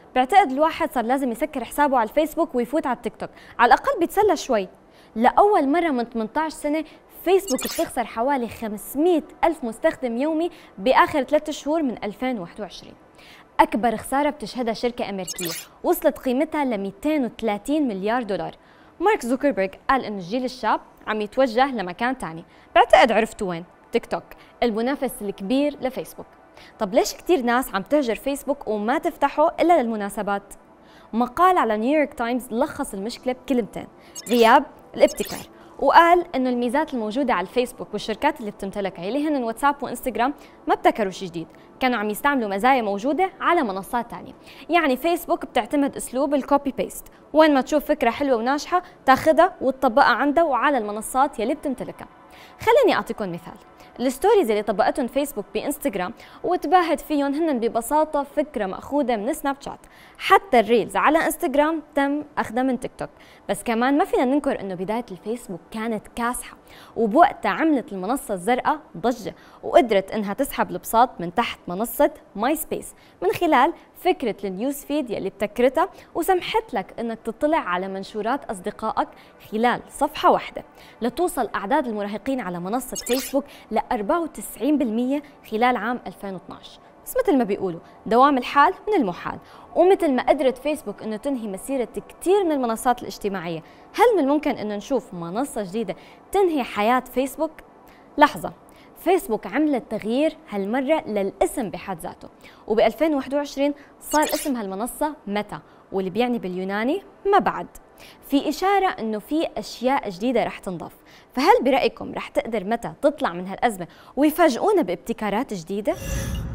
بعتقد الواحد صار لازم يسكر حسابه على الفيسبوك ويفوت على التيك توك، على الأقل بيتسلى شوي. لأول مرة من 18 سنة فيسبوك بتخسر حوالي 500 ألف مستخدم يومي بآخر 3 شهور من 2021. أكبر خسارة بتشهدها شركة أمريكية وصلت قيمتها ل 230 مليار دولار. مارك زوكربيرج قال إنه الجيل الشاب عم يتوجه لمكان تاني، بعتقد عرفتوا وين؟ تيك توك، المنافس الكبير لفيسبوك. طب ليش كتير ناس عم تهجر فيسبوك وما تفتحه إلا للمناسبات؟ مقال على نيويورك تايمز لخص المشكلة بكلمتين: غياب الابتكار. وقال انه الميزات الموجوده على الفيسبوك والشركات اللي بتمتلكها اللي هن واتساب وانستغرام ما ابتكروا شيء جديد، كانوا عم يستعملوا مزايا موجوده على منصات ثانيه. يعني فيسبوك بتعتمد اسلوب الكوبي بيست، وين ما تشوف فكره حلوه وناجحه تاخذها وتطبقها عندها وعلى المنصات يلي بتمتلكها. خليني اعطيكم مثال. الستوريز اللي طبقتهم فيسبوك بانستغرام وتباهت فيهم هن ببساطه فكره ماخوذه من سناب شات. حتى الريلز على انستغرام تم اخذها من تيك توك. بس كمان ما فينا ننكر انه بدايه الفيسبوك كانت كاسحه، وبوقتها عملت المنصه الزرقاء ضجه وقدرت انها تسحب البساط من تحت منصه ماي سبيس من خلال فكره النيوز فيد يلي ابتكرتها وسمحت لك انك تطلع على منشورات اصدقائك خلال صفحه واحده، لتوصل اعداد المراهقين على منصه فيسبوك ل 94% خلال عام 2012. بس مثل ما بيقولوا دوام الحال من المحال، ومثل ما قدرت فيسبوك انه تنهي مسيره كثير من المنصات الاجتماعيه، هل من الممكن انه نشوف منصه جديده تنهي حياه فيسبوك؟ لحظه، فيسبوك عملت تغيير هالمره للاسم بحد ذاته، وب 2021 صار اسم هالمنصه ميتا، واللي بيعني باليوناني ما بعد. في إشارة إنه في أشياء جديدة رح تنضاف، فهل برأيكم رح تقدر متى تطلع من هالأزمة ويفاجئونا بابتكارات جديدة؟